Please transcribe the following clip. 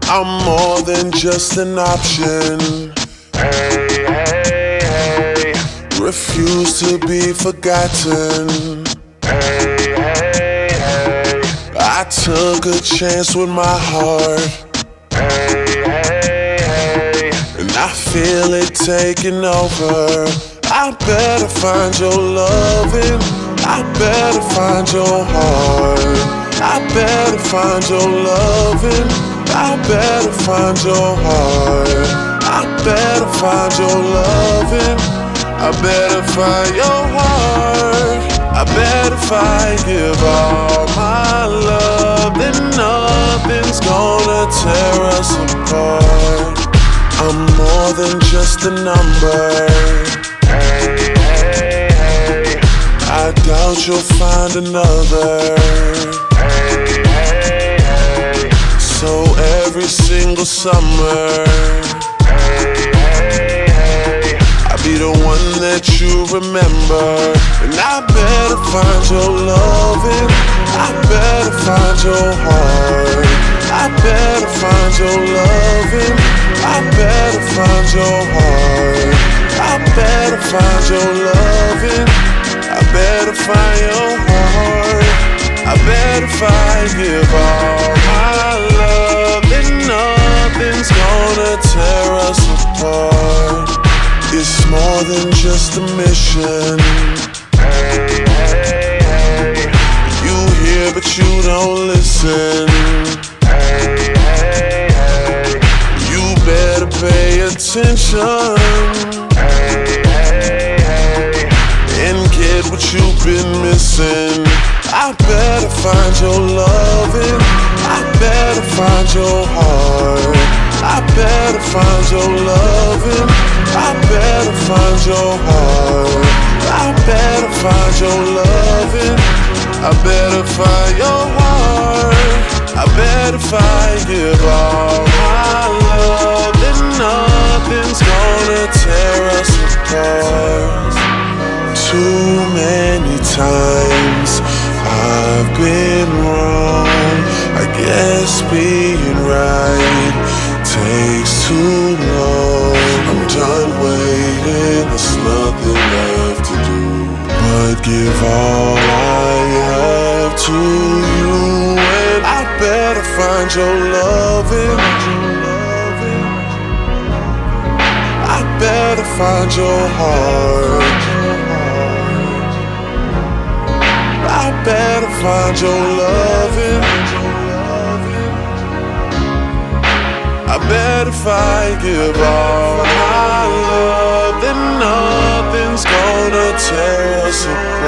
I'm more than just an option. Hey, hey, hey. Refuse to be forgotten. Hey, hey, hey. I took a chance with my heart. Hey, hey, hey. And I feel it taking over. I better find your loving. I better find your heart. I better find your loving. I better find your heart. I better find your loving. I better find your heart. I bet if I give all my love, then nothing's gonna tear us apart. I'm more than just a number. Hey, hey, hey. I doubt you'll find another. Hey, hey, hey. So every single summer, Hey, hey, hey. I'll be the one that you remember. And I better find your loving. I better find your heart. I better find your loving. I better find your heart. I better find your loving. I better find your heart. I bet if I give all my love, then nothing's gonna tear us apart. It's more than just a mission. Hey, hey, hey. You hear but you don't listen. Hey, hey, hey. You better pay attention Hey, hey, hey. and get what you've been missing. I better find your loving. I better find your heart. I better find your loving. I better find your heart. I better find your loving. I better find your heart. I bet if I give all my love, then nothing's gonna tear us apart. Too many times I've been wrong. I guess being right takes too long. I'm done waiting, there's nothing left to do but give all I have to you. And I better find your loving. I better find your heart. I better find your loving. I bet if I give all my love, then nothing's gonna tear us apart.